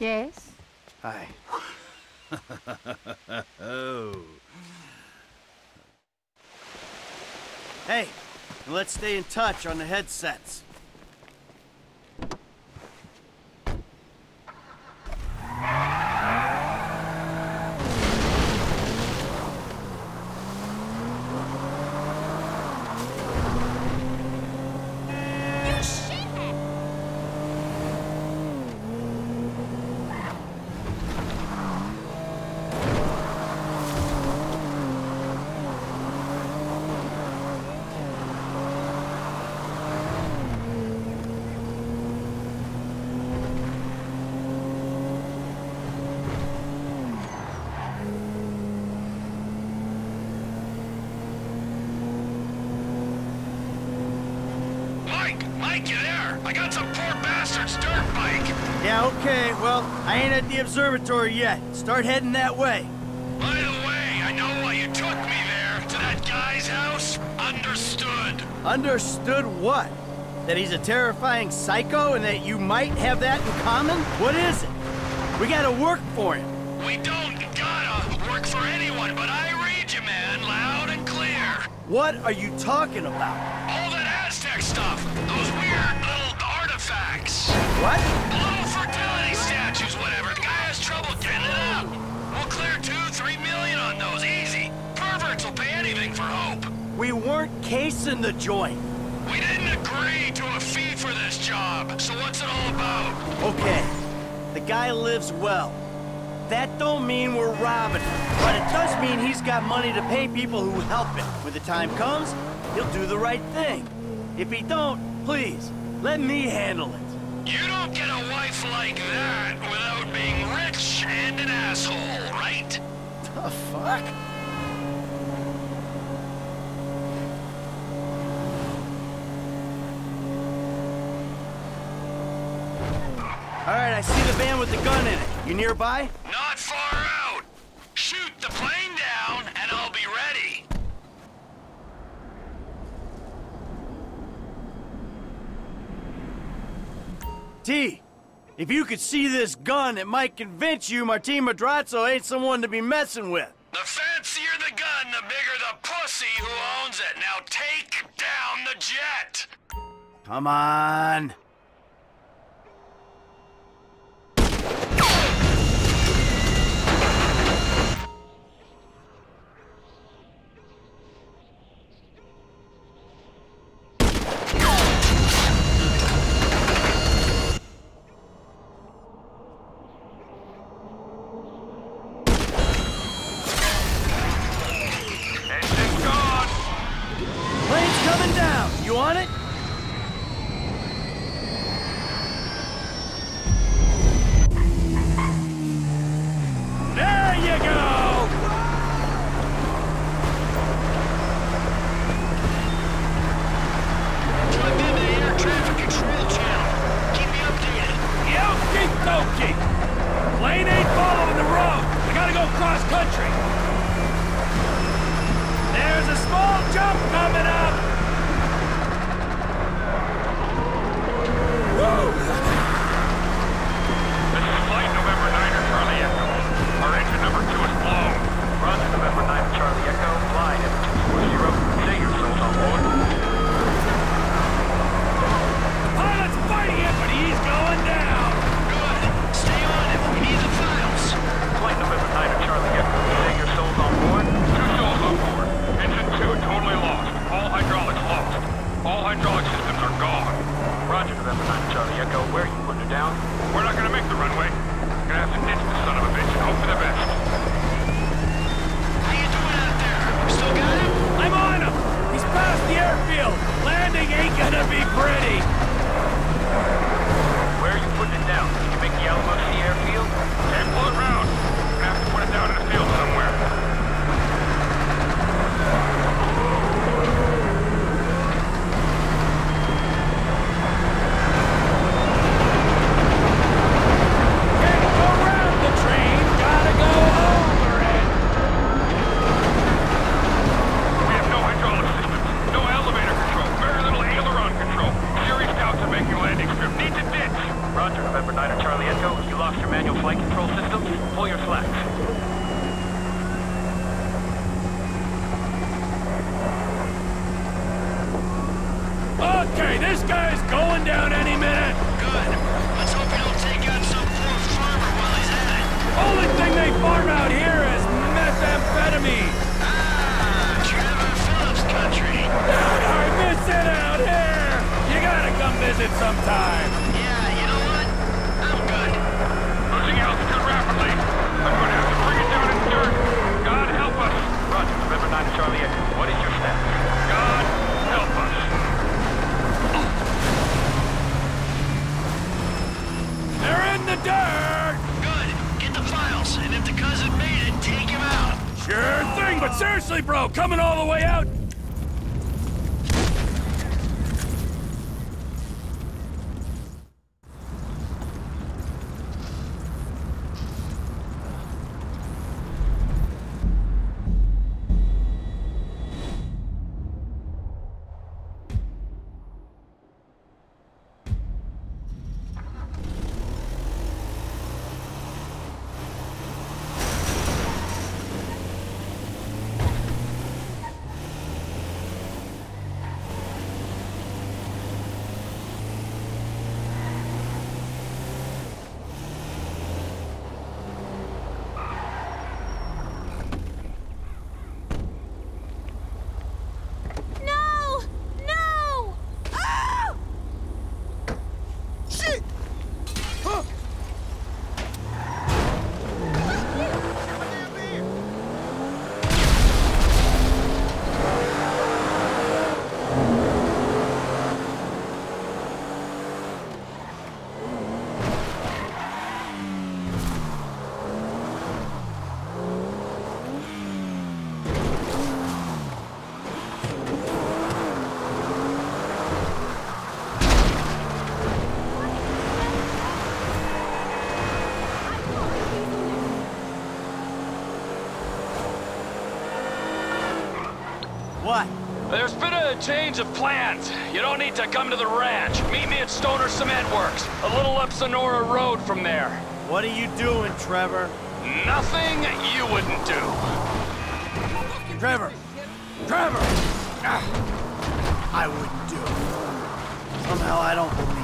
Yes? Hi. Oh. Hey, let's stay in touch on the headsets. Mike, you there? I got some poor bastard's dirt bike. Yeah, okay, well, I ain't at the observatory yet. Start heading that way. By the way, I know why you took me there, to that guy's house. Understood. Understood what? That he's a terrifying psycho and that you might have that in common? What is it? We gotta work for him. We don't gotta work for anyone, but I read you, man, loud and clear. What are you talking about? All that Aztec stuff. Those weird little artifacts. What? Little fertility statues, whatever. The guy has trouble getting it up. We'll clear 2-3 million on those, easy. Perverts will pay anything for hope. We weren't casing the joint. We didn't agree to a fee for this job, so what's it all about? Okay, the guy lives well. That don't mean we're robbing him, but it does mean he's got money to pay people who help him. When the time comes, he'll do the right thing. If he don't, please, let me handle it. You don't get a wife like that without being rich and an asshole, right? The fuck? All right, I see the van with the gun in it. You nearby? Not far out. Shoot the plane down and I'll be ready. T, if you could see this gun, it might convince you Martin Madrazo ain't someone to be messing with. The fancier the gun, the bigger the pussy who owns it. Now take down the jet. Come on. You on it? There you go! Join me in the air traffic control channel. Keep me updated. Okie dokie! Plane ain't following the road. We gotta go cross country. There's a small jump coming up. This is flight November 9er Charlie Echo. Our engine number 2 is blown. Roger, November 9er Charlie Echo. Fly M240. Say your souls on board. The pilot's fighting it, but he's going down. Good. Stay on it. We need the files. Flight November 9er Charlie Echo. Say your souls on board. 2 souls on board. Engine 2 totally lost. All hydraulics lost. All hydraulic systems are gone. Roger, November 9 Charlie Echo. Where are you putting her down? We're not gonna make the runway. We're gonna have to ditch the son of a bitch and hope for the best. How you doing out there? Still got him? I'm on him. He's past the airfield. Landing ain't gonna be pretty. Where are you putting it down? Can you make the Alamo Sea airfield? Can't pull it round. We're gonna have to put it down in the field somewhere. Roger, November 9er Charlie Echo. You lost your manual flight control systems, pull your slats. Okay, this guy's going down any minute. Good. Let's hope you don't take out some poor farmer while he's at it. Only thing they farm out here is methamphetamine. Ah, Trevor Phillips country. I miss it out here. You gotta come visit sometime. Yeah, you know what? I'm good. Losing altitude rapidly. I'm going to have to bring it down in dirt. God help us. Roger, November 9 to Charlie Echo. What is your status? God help us. They're in the dirt. Good. Get the files, and if the cousin made it, take him out. Sure thing, but seriously, bro, coming all the way out? What? There's been a change of plans. You don't need to come to the ranch. Meet me at Stoner Cement Works, a little up Sonora Road from there. What are you doing, Trevor? Nothing you wouldn't do. Trevor! Trevor! I wouldn't do it. Somehow I don't believe